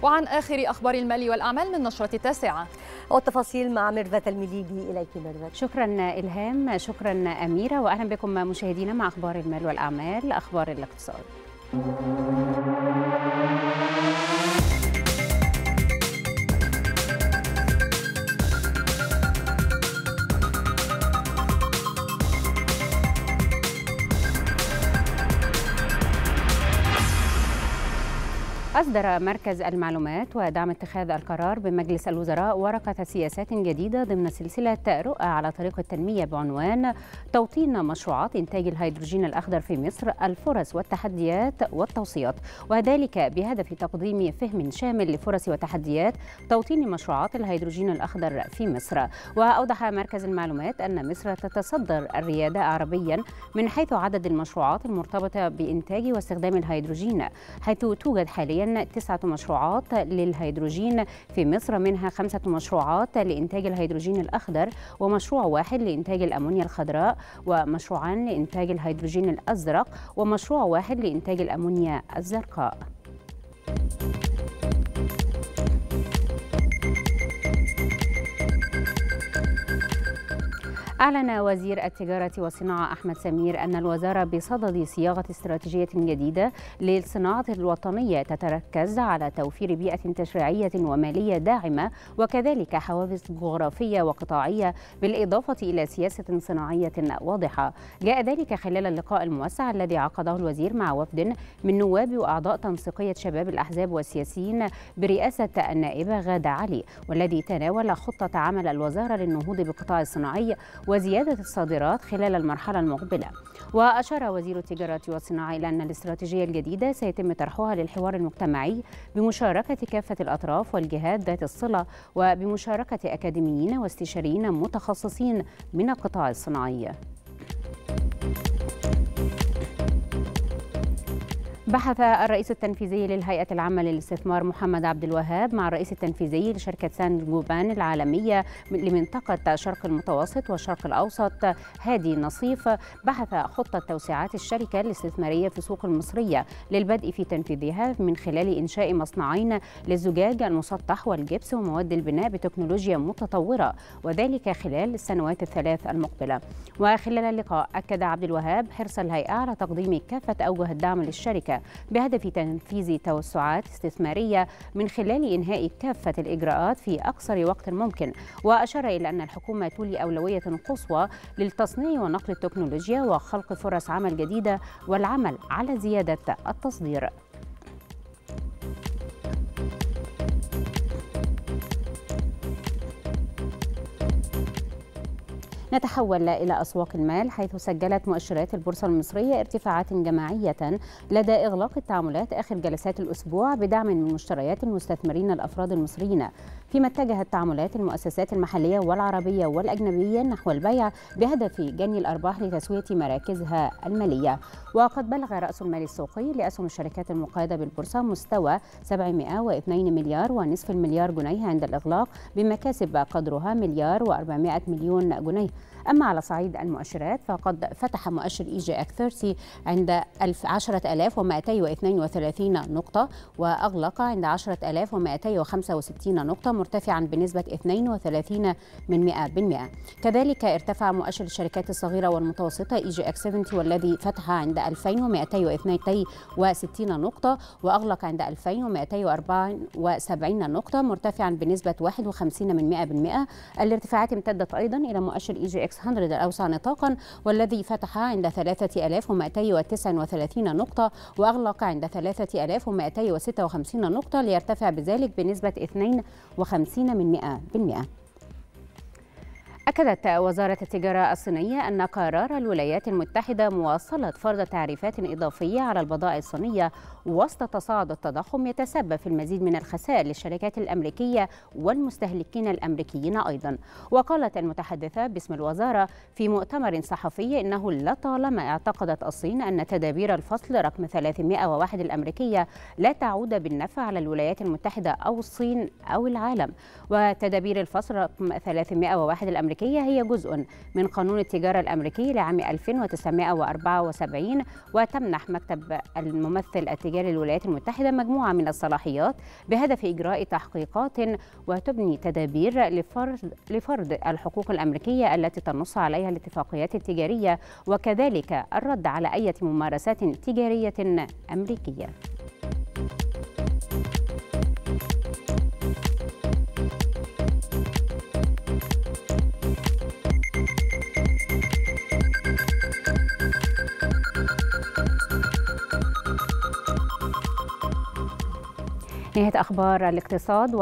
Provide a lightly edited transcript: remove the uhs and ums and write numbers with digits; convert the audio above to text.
وعن آخر أخبار المال والأعمال من نشرة التاسعة. والتفاصيل مع ميرفت المليجي. إليك ميرفت. شكرا إلهام، شكرا أميرة، وأهلا بكم مشاهدينا مع أخبار المال والأعمال. أخبار الاقتصاد. أصدر مركز المعلومات ودعم اتخاذ القرار بمجلس الوزراء ورقة سياسات جديدة ضمن سلسلة رؤى على طريق التنمية بعنوان توطين مشروعات إنتاج الهيدروجين الأخضر في مصر، الفرص والتحديات والتوصيات، وذلك بهدف تقديم فهم شامل لفرص وتحديات توطين مشروعات الهيدروجين الأخضر في مصر. وأوضح مركز المعلومات أن مصر تتصدر الريادة عربيا من حيث عدد المشروعات المرتبطة بإنتاج واستخدام الهيدروجين، حيث توجد حاليا 9 مشروعات للهيدروجين في مصر، منها 5 مشروعات لإنتاج الهيدروجين الأخضر، ومشروع واحد لإنتاج الأمونيا الخضراء، ومشروعان لإنتاج الهيدروجين الأزرق، ومشروع واحد لإنتاج الأمونيا الزرقاء. أعلن وزير التجارة والصناعة أحمد سمير أن الوزارة بصدد صياغة استراتيجية جديدة للصناعة الوطنية تتركز على توفير بيئة تشريعية ومالية داعمة، وكذلك حوافز جغرافية وقطاعية، بالإضافة إلى سياسة صناعية واضحة. جاء ذلك خلال اللقاء الموسع الذي عقده الوزير مع وفد من نواب وأعضاء تنسيقية شباب الأحزاب والسياسيين برئاسة النائبة غادة علي، والذي تناول خطة عمل الوزارة للنهوض بالقطاع الصناعي وزيادة الصادرات خلال المرحلة المقبلة. وأشار وزير التجارة والصناعة إلى أن الاستراتيجية الجديدة سيتم طرحها للحوار المجتمعي بمشاركة كافة الأطراف والجهات ذات الصلة، وبمشاركة أكاديميين واستشاريين متخصصين من القطاع الصناعي. بحث الرئيس التنفيذي للهيئة العامة للاستثمار محمد عبد الوهاب مع الرئيس التنفيذي لشركة سان جوبان العالمية لمنطقة شرق المتوسط والشرق الأوسط هادي نصيف بحث خطة توسعات الشركة الاستثمارية في السوق المصرية للبدء في تنفيذها من خلال إنشاء مصنعين للزجاج المسطح والجبس ومواد البناء بتكنولوجيا متطورة، وذلك خلال السنوات الثلاث المقبلة. وخلال اللقاء أكد عبد الوهاب حرص الهيئة على تقديم كافة أوجه الدعم للشركة بهدف تنفيذ توسعات استثمارية من خلال إنهاء كافة الإجراءات في أقصر وقت ممكن. وأشار إلى أن الحكومة تولي أولوية قصوى للتصنيع ونقل التكنولوجيا وخلق فرص عمل جديدة والعمل على زيادة التصدير. نتحول إلى أسواق المال، حيث سجلت مؤشرات البورصة المصرية ارتفاعات جماعية لدى إغلاق التعاملات آخر جلسات الأسبوع بدعم من مشتريات المستثمرين الأفراد المصريين، فيما اتجهت تعاملات المؤسسات المحلية والعربية والأجنبية نحو البيع بهدف جني الأرباح لتسوية مراكزها المالية. وقد بلغ رأس المال السوقي لأسهم الشركات المقيدة بالبورصة مستوى 702 مليار ونصف المليار جنيه عند الإغلاق، بمكاسب قدرها مليار و400 مليون جنيه. أما على صعيد المؤشرات فقد فتح مؤشر EGX 30 عند 10232 نقطة وأغلق عند 10265 نقطة، مرتفعا بنسبة 32%. كذلك ارتفع مؤشر الشركات الصغيرة والمتوسطة EGX 70 والذي فتح عند 2262 نقطة وأغلق عند 2274 نقطة، مرتفعا بنسبة 51%. الارتفاعات امتدت أيضا إلى مؤشر EGX 100 الأوسع نطاقا والذي فتح عند 3239 نقطة وأغلق عند 3256 نقطة، ليرتفع بذلك بنسبة 52%. أكدت وزارة التجارة الصينية أن قرار الولايات المتحدة مواصلة فرض تعريفات إضافية على البضائع الصينية وسط تصاعد التضخم يتسبب في المزيد من الخسائر للشركات الأمريكية والمستهلكين الأمريكيين أيضا. وقالت المتحدثة باسم الوزارة في مؤتمر صحفي إنه لطالما اعتقدت الصين أن تدابير الفصل رقم 301 الأمريكية لا تعود بالنفع على الولايات المتحدة أو الصين أو العالم، وتدابير الفصل رقم 301 الأمريكية الأمريكية هي جزء من قانون التجارة الأمريكي لعام 1974، وتمنح مكتب الممثل التجاري للولايات المتحدة مجموعة من الصلاحيات بهدف إجراء تحقيقات وتبني تدابير لفرض الحقوق الأمريكية التي تنص عليها الاتفاقيات التجارية، وكذلك الرد على أي ممارسات تجارية أمريكية. نهاية أخبار الاقتصاد.